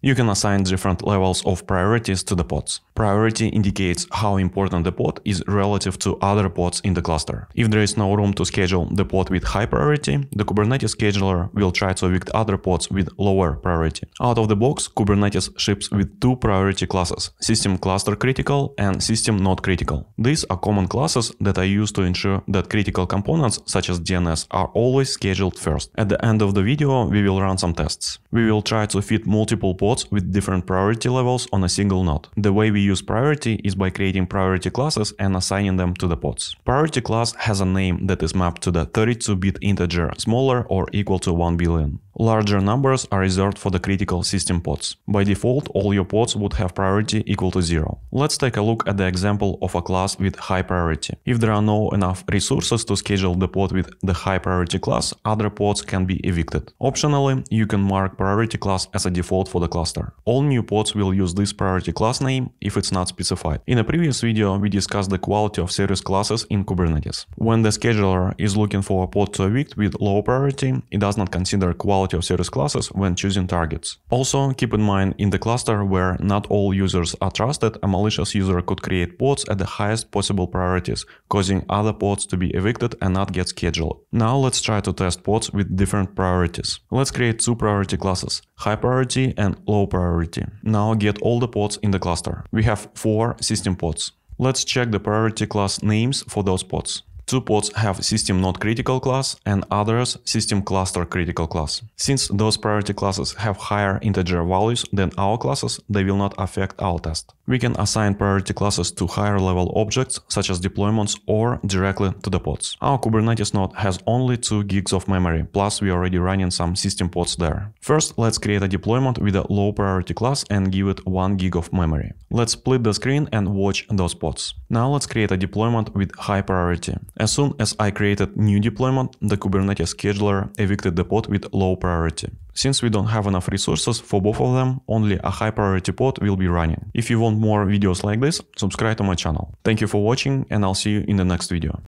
You can assign different levels of priorities to the pods. Priority indicates how important the pod is relative to other pods in the cluster. If there is no room to schedule the pod with high priority, the Kubernetes scheduler will try to evict other pods with lower priority. Out of the box, Kubernetes ships with two priority classes: System Cluster Critical and System Not Critical. These are common classes that are used to ensure that critical components such as DNS are always scheduled first. At the end of the video, we will run some tests. We will try to fit multiple pods with different priority levels on a single node. The way we use priority is by creating priority classes and assigning them to the pods. Priority class has a name that is mapped to the 32-bit integer smaller or equal to 1 billion. Larger numbers are reserved for the critical system pods. By default, all your pods would have priority equal to 0. Let's take a look at the example of a class with high priority. If there are no enough resources to schedule the pod with the high priority class, other pods can be evicted. Optionally, you can mark priority class as a default for the cluster. All new pods will use this priority class name if it's not specified. In a previous video, we discussed the quality of service classes in Kubernetes. When the scheduler is looking for a pod to evict with low priority, it does not consider quality of service classes when choosing targets. Also, keep in mind, in the cluster where not all users are trusted, a malicious user could create pods at the highest possible priorities, causing other pods to be evicted and not get scheduled. Now let's try to test pods with different priorities. Let's create two priority classes: high priority and low priority. Now get all the pods in the cluster. We have 4 system pods. Let's check the priority class names for those pods. Two pods have System Not Critical class and others System Cluster Critical class. Since those priority classes have higher integer values than our classes, they will not affect our test. We can assign priority classes to higher level objects such as deployments or directly to the pods. Our Kubernetes node has only 2 gigs of memory, plus we are already running some system pods there. First, let's create a deployment with a low priority class and give it 1 gig of memory. Let's split the screen and watch those pods. Now let's create a deployment with high priority. As soon as I created new deployment, the Kubernetes scheduler evicted the pod with low priority. Since we don't have enough resources for both of them, only a high priority pod will be running. If you want more videos like this, subscribe to my channel. Thank you for watching, and I'll see you in the next video.